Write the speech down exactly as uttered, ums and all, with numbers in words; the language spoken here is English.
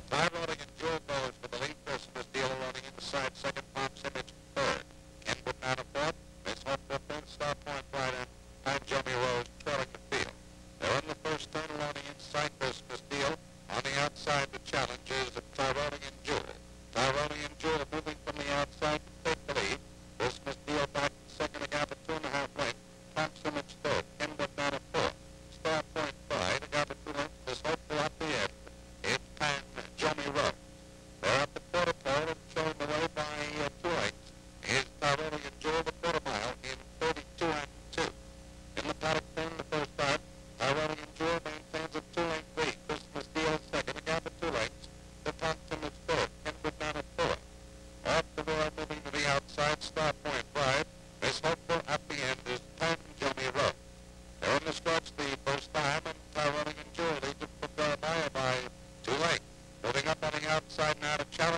Tyrolean Jewel goes for the lead. Christmas deal running inside second. Pomps Image third. Kenwood Nana fourth. Miss Hope fifth. Starpoint Pride and Tyrolean Jewel trailing the field. They're in the first turn running inside Christmas deal. On the outside, the challenge is Tyrolean Jewel. Tyrolean Jewel moving from the outside to take the lead. Christmas deal back in second, a gap of two and a half lengths. Pomps Image third. Kenwood Nana fourth. Starpoint Pride, a gap of two lengths. Miss Hope at the end. It's Pan Johnny Rowe. They're at the quarter pole and showing the way by uh, two lengths. Is Tyrolean Jewel the quarter mile in thirty-two and two. In the paddock turn the first time, Tyrolean Jewel maintains a two-length lead. Christmas deal second, a gap of two lengths. The Pomps Image third. Kenwood Nana fourth. Off the rail, moving to the outside, Starpoint Pride. Miss Hopeful at the end is Pan Johnny Rowe. They're in the stretch the first time, and Tyrolean Jewel leads it from Jeremiah by two lengths. Moving up on the outside now to challenge.